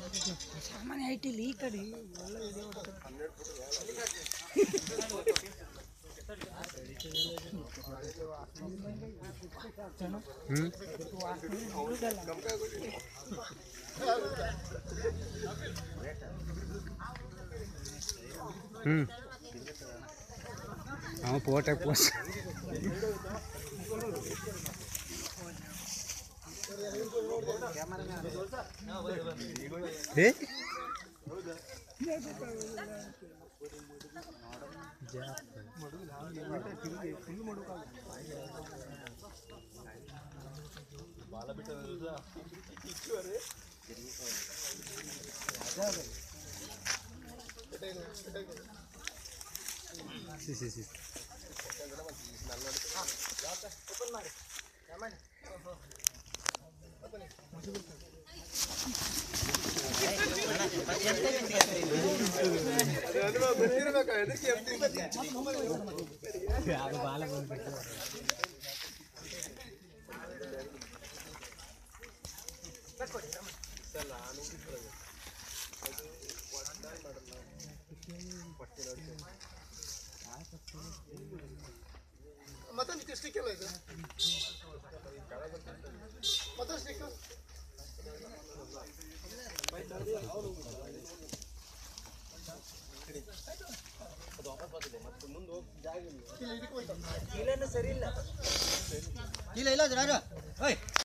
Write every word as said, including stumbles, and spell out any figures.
ಸಾಮಾನ್ಯ ಹೈಟ್ ಇಲ್ಲಿ ಈ ಕಡೆ ಎಲ್ಲ ವಿಡಿಯೋ ಹ್ಞೂ ನಾವು photo post A C C C ಮತ್ತೊಂದು ಸ್ಟಿಕ್ ಎಲ್ಲ ಇದೆ ಮತ್ತೊಂದು ಸ್ಟಿಕ್ ಇಲ್ಲ ಇಲ್ಲ ಸರಿ ಇಲ್ಲ ಇಲ್ಲ ಇಲ್ಲ